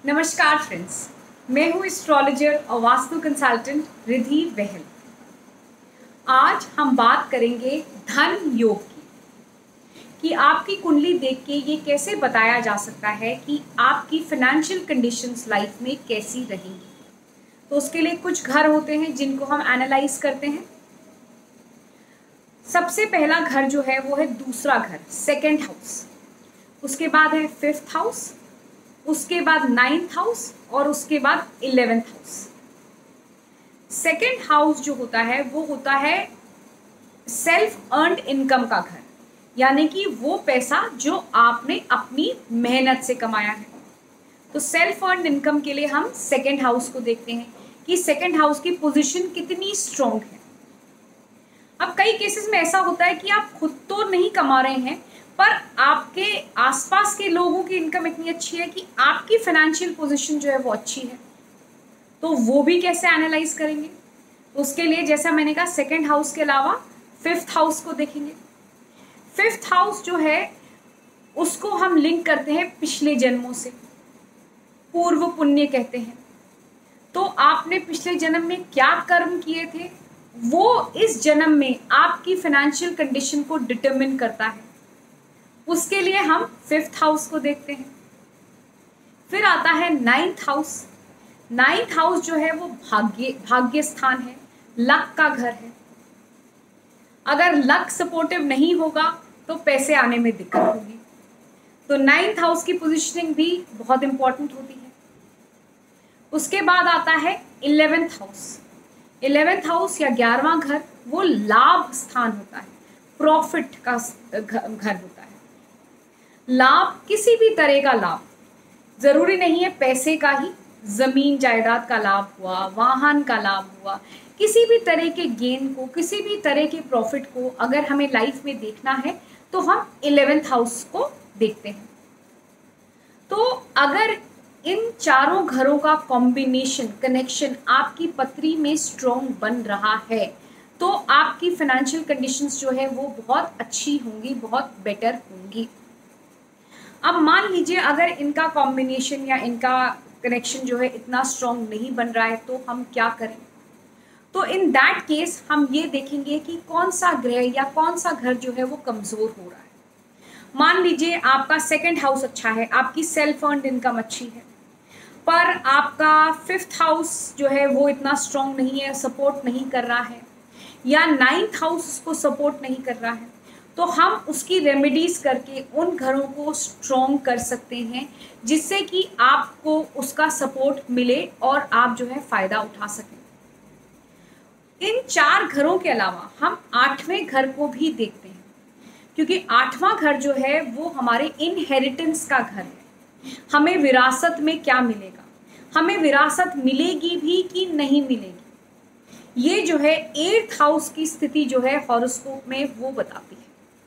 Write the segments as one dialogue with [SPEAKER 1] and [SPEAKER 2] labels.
[SPEAKER 1] नमस्कार फ्रेंड्स, मैं हूँ एस्ट्रोलॉजर और वास्तु कंसल्टेंट रिधि बहल। आज हम बात करेंगे धन योग की कि आपकी कुंडली देख के ये कैसे बताया जा सकता है कि आपकी फाइनेंशियल कंडीशंस लाइफ में कैसी रहेंगी। तो उसके लिए कुछ घर होते हैं जिनको हम एनालाइज करते हैं। सबसे पहला घर जो है वो है दूसरा घर, सेकेंड हाउस। उसके बाद है फिफ्थ हाउस, उसके बाद नाइन्थ हाउस और उसके बाद 11th हाउस। सेकेंड हाउस जो होता है वो होता है सेल्फ अर्नड इनकम का घर, यानी कि वो पैसा जो आपने अपनी मेहनत से कमाया है। तो सेल्फ अर्नड इनकम के लिए हम सेकेंड हाउस को देखते हैं कि सेकेंड हाउस की पोजीशन कितनी स्ट्रॉन्ग है। अब कई केसेस में ऐसा होता है कि आप खुद तो नहीं कमा रहे हैं, पर आपके आसपास के लोगों की इनकम इतनी अच्छी है कि आपकी फाइनेंशियल पोजीशन जो है वो अच्छी है। तो वो भी कैसे एनालाइज करेंगे? तो उसके लिए जैसा मैंने कहा, सेकंड हाउस के अलावा फिफ्थ हाउस को देखेंगे। फिफ्थ हाउस जो है उसको हम लिंक करते हैं पिछले जन्मों से, पूर्व पुण्य कहते हैं। तो आपने पिछले जन्म में क्या कर्म किए थे, वो इस जन्म में आपकी फाइनेंशियल कंडीशन को डिटरमिन करता है। उसके लिए हम फिफ्थ हाउस को देखते हैं। फिर आता है नाइन्थ हाउस। नाइन्थ हाउस जो है वो भाग्य स्थान है, लक का घर है। अगर लक सपोर्टिव नहीं होगा तो पैसे आने में दिक्कत होगी। तो नाइन्थ हाउस की पोजीशनिंग भी बहुत इंपॉर्टेंट होती है। उसके बाद आता है 11th हाउस। 11th हाउस या 11वां घर वो लाभ स्थान होता है, प्रॉफिट का घर होता है। लाभ किसी भी तरह का लाभ, जरूरी नहीं है पैसे का ही, जमीन जायदाद का लाभ हुआ, वाहन का लाभ हुआ, किसी भी तरह के गेन को, किसी भी तरह के प्रॉफिट को अगर हमें लाइफ में देखना है तो हम 11th हाउस को देखते हैं। तो अगर इन चारों घरों का कॉम्बिनेशन, कनेक्शन आपकी पत्री में स्ट्रॉन्ग बन रहा है तो आपकी फाइनेंशियल कंडीशंस जो है वो बहुत अच्छी होंगी, बहुत बेटर होंगी। अब मान लीजिए अगर इनका कॉम्बिनेशन या इनका कनेक्शन जो है इतना स्ट्रॉन्ग नहीं बन रहा है तो हम क्या करें? तो इन दैट केस हम ये देखेंगे कि कौन सा ग्रह या कौन सा घर जो है वो कमज़ोर हो रहा है। मान लीजिए आपका सेकंड हाउस अच्छा है, आपकी सेल्फ अर्नड इनकम अच्छी है, पर आपका फिफ्थ हाउस जो है वो इतना स्ट्रॉन्ग नहीं है, सपोर्ट नहीं कर रहा है, या नाइन्थ हाउस उसको सपोर्ट नहीं कर रहा है, तो हम उसकी रेमेडीज करके उन घरों को स्ट्रॉन्ग कर सकते हैं जिससे कि आपको उसका सपोर्ट मिले और आप जो है फायदा उठा सकें। इन चार घरों के अलावा हम 8वें घर को भी देखते हैं, क्योंकि 8वां घर जो है वो हमारे इनहेरिटेंस का घर है। हमें विरासत में क्या मिलेगा, हमें विरासत मिलेगी भी कि नहीं मिलेगी, ये जो है 8th हाउस की स्थिति जो है हॉरोस्कोप में वो बताती है।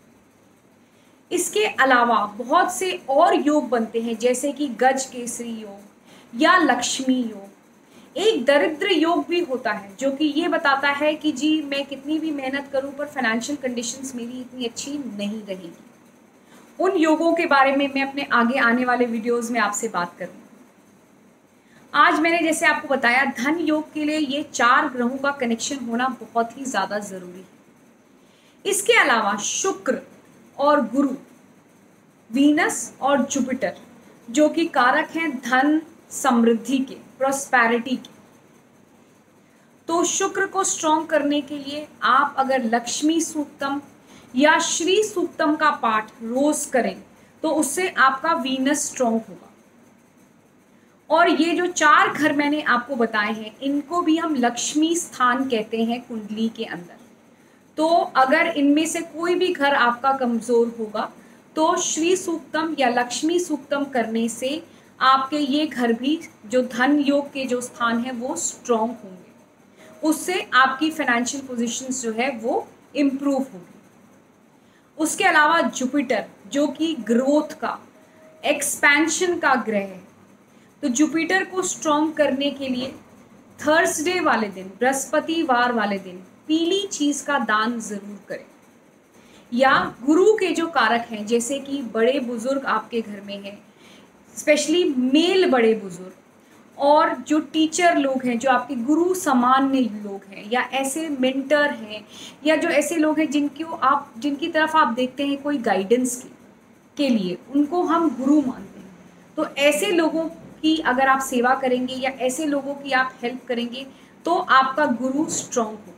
[SPEAKER 1] इसके अलावा बहुत से और योग बनते हैं, जैसे कि गज केसरी योग या लक्ष्मी योग। एक दरिद्र योग भी होता है जो कि ये बताता है कि जी मैं कितनी भी मेहनत करूं पर फाइनेंशियल कंडीशंस मेरी इतनी अच्छी नहीं रहेगी। उन योगों के बारे में मैं अपने आगे आने वाले वीडियोस में आपसे बात करूंगी। आज मैंने जैसे आपको बताया, धन योग के लिए ये 4 ग्रहों का कनेक्शन होना बहुत ही ज़्यादा ज़रूरी है। इसके अलावा शुक्र और गुरु, वीनस और जुपिटर जो कि कारक हैं धन समृद्धि के, प्रॉस्पेरिटी के। तो शुक्र को स्ट्रॉन्ग करने के लिए आप अगर लक्ष्मी सूक्तम या श्री सूक्तम का पाठ रोज करें तो उससे आपका वीनस स्ट्रॉन्ग होगा। और ये जो 4 घर मैंने आपको बताए हैं इनको भी हम लक्ष्मी स्थान कहते हैं कुंडली के अंदर। तो अगर इनमें से कोई भी घर आपका कमज़ोर होगा तो श्री सूक्तम या लक्ष्मी सूक्तम करने से आपके ये घर भी जो धन योग के जो स्थान है वो स्ट्रॉन्ग होंगे, उससे आपकी फाइनेंशियल पोजीशंस जो है वो इम्प्रूव होगी। उसके अलावा जुपिटर जो कि ग्रोथ का, एक्सपेंशन का ग्रह है, तो जुपिटर को स्ट्रॉन्ग करने के लिए थर्सडे वाले दिन, बृहस्पतिवार वाले दिन पीली चीज़ का दान ज़रूर करें। या गुरु के जो कारक हैं, जैसे कि बड़े बुजुर्ग आपके घर में हैं, स्पेशली मेल बड़े बुजुर्ग और जो टीचर लोग हैं, जो आपके गुरु सामान्य लोग हैं, या ऐसे मेंटर हैं, या जो ऐसे लोग हैं जिनकी तरफ आप देखते हैं कोई गाइडेंस के लिए, उनको हम गुरु मानते हैं। तो ऐसे लोगों की अगर आप सेवा करेंगे या ऐसे लोगों की आप हेल्प करेंगे तो आपका गुरु स्ट्रांग होगा।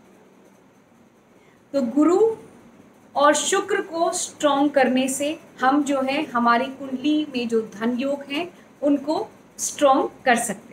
[SPEAKER 1] तो गुरु और शुक्र को स्ट्रांग करने से हम जो है हमारी कुंडली में जो धन योग हैं उनको स्ट्रांग कर सकते हैं।